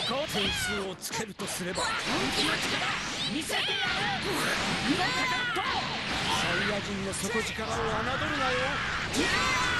点数をつけるとすれば本気の力見せてやる。サイヤ人の底力を侮るなよ。